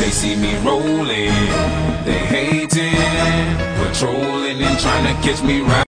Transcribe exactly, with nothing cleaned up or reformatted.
they see me rolling, they hating, patrolling and trying to catch me right.